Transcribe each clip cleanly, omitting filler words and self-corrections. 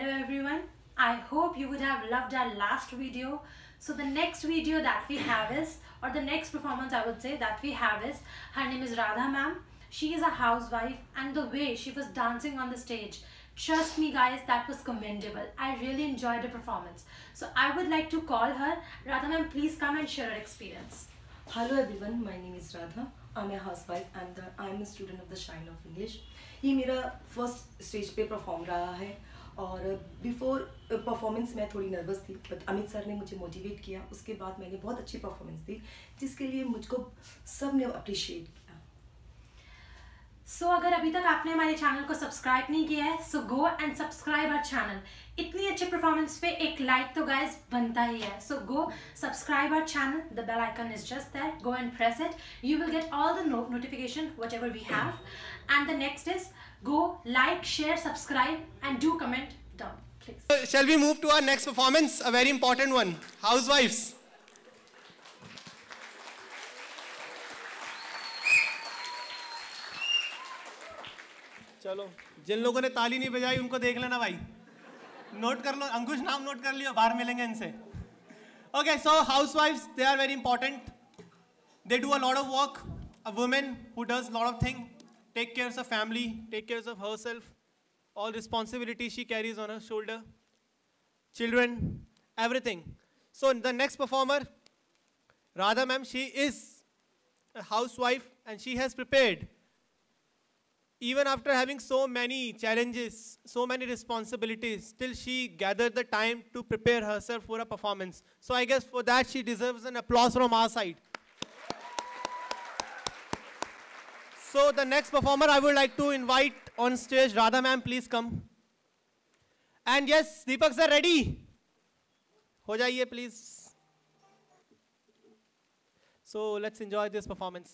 everyone. I hope you would have loved our last video. So the next video that we have is, or the next performance I would say that we have is, her name is Radha ma'am. She is a housewife and the way she was dancing on the stage, trust me guys, that was commendable. I really enjoyed the performance. So I would like to call her. Radha ma'am, please come and share her experience. Hello everyone, my name is Radha. I'm a housewife and I'm a student of the Shine of English. ये मेरा first stage पे perform रहा है और before performance मैं थोड़ी nervous थी, but Amit sir ने मुझे मोटिवेट किया. उसके बाद मैंने बहुत अच्छी परफॉर्मेंस दी जिसके लिए मुझको सब ने अप्रिशिएट किया. सो अगर अभी तक आपने हमारे चैनल को सब्सक्राइब नहीं किया है, so go and subscribe our channel. इतनी अच्छे परफॉर्मेंस पे एक लाइक तो गाइस बनता ही है. So go subscribe our channel, the bell icon is just there. Go and press it. You will get all the notification whatever we have. And the next is go like, share, subscribe and do comment down, please. Shall we move to our next performance, a very important one, Housewives. चलो, जिन लोगों ने ताली नहीं बजाई उनको देख लेना भाई. नोट कर लो, अंकुश नाम नोट कर लियो, बाहर मिलेंगे इनसे. Okay, so housewives, they are very important. They do a lot of work. A woman who does a lot of things, take care of her family, take care of herself, all responsibilities she carries on her shoulder, children, everything. So the next performer, Radha ma'am, she is a housewife and she has prepared. Even after having so many challenges, so many responsibilities, still she gathered the time to prepare herself for a performance. So I guess for that she deserves an applause from our side. So the next performer I would like to invite on stage, Radha ma'am, please come. And yes, Deepak sir, ready? Ho jaiye please. So let's enjoy this performance.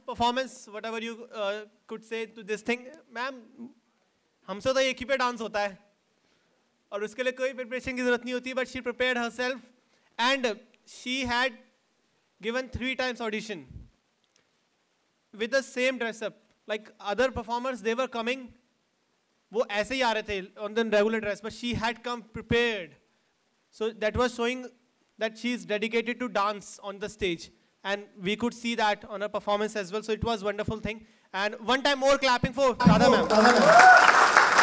performance, whatever you could say to this thing, ma'am, हमसे तो एक ही पे dance होता है और उसके लिए कोई प्रिपरेशन की जरूरत नहीं होती, but she prepared herself and she had given 3 times audition with the same dress up. Like other performers, they were coming, वो ऐसे ही आ रहे थे on the regular dress, but she had come prepared. So that was showing that she is dedicated to dance on the stage. And we could see that on her performance as well. So it was a wonderful thing. And one time more clapping for Radha ma'am.